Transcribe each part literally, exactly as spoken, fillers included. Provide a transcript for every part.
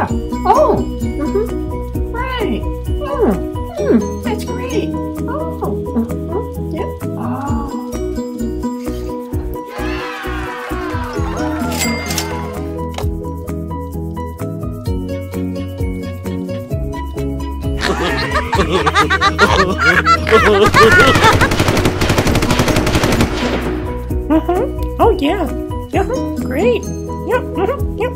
Oh. Mm-hmm. Right. Mm. Mm. That's great. Oh. Mm-hmm. Yep. Oh. Mm-hmm. Oh yeah. Yeah. Great. Yep. Mm-hmm. Yep.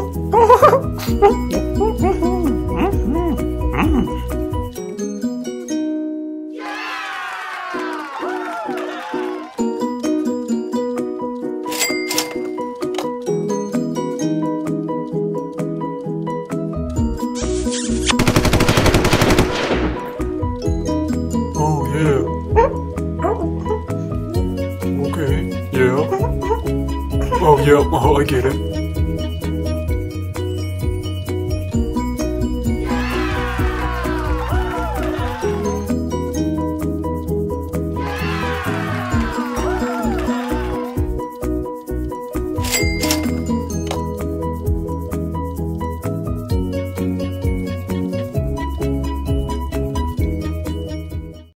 Oh yeah. Okay. Yeah. Oh yeah. Oh, I get it.